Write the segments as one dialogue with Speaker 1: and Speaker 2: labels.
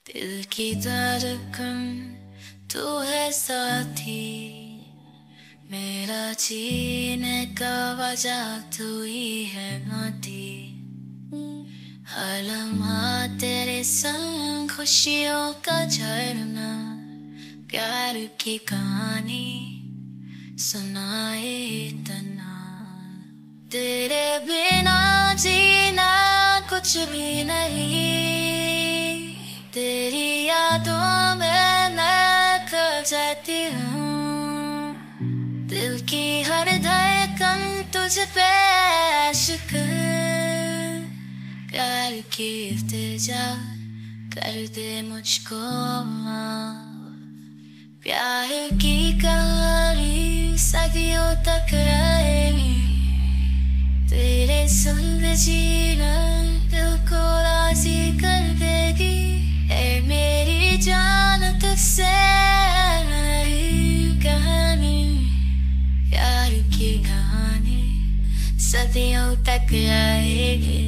Speaker 1: दिल की धड़कन तू है साथी, मेरा जीने का वजह तू ही है मोती। हर लम्हा तेरे संग खुशियों का झरना, प्यार की कहानी सुनाए इतना। तेरे बिना जीना कुछ भी नहीं, तेरी यादों में मैं खो जाती हूँ। दिल की हर धड़कन तुझ पे आशिक, प्यार की इल्तिजा कर दे मुझको माफ। प्यार की कहानी सदियों तक रहेगी, तेरे संग जीना दिल को राजी कर देगी। ऐ मेरी जान तुझसे नई कहानी, प्यार की कहानी सदियों तक रहेगी।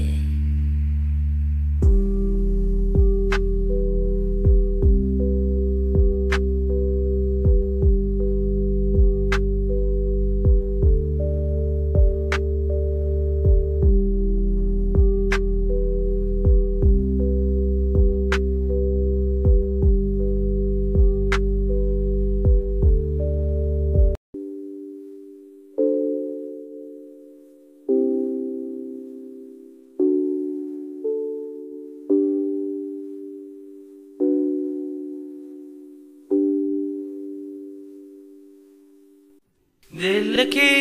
Speaker 2: दिल की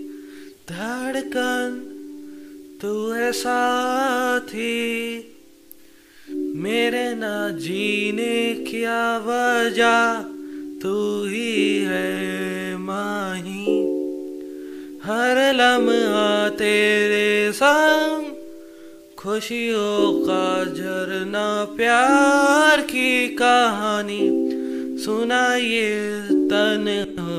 Speaker 2: धड़कन तू है साथी, मेरे ना जीने की वजह तू ही है माही। हर लम्हा तेरे संग खुशियों का झरना, प्यार की कहानी सुनाइए तन्हा।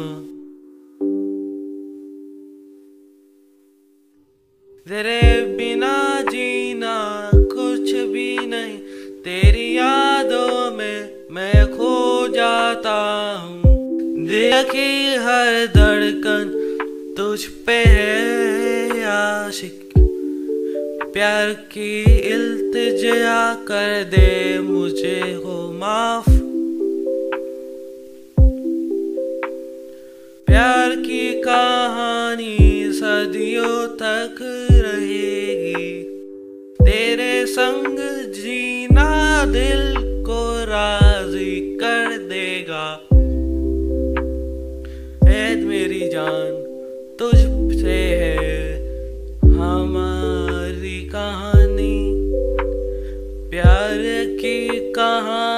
Speaker 2: तेरे बिना जीना कुछ भी नहीं, तेरी यादों में मैं खो जाता हूँ। दिल की हर धड़कन तुझ पे है आशिक, प्यार की इल्तिजा कर दे मुझे हो माफ। प्यार की कहानी सदियों तक रहेगी, तेरे संग जीना दिल को राजी कर देगा। ऐ मेरी जान तुझसे है हमारी कहानी, प्यार की कहानी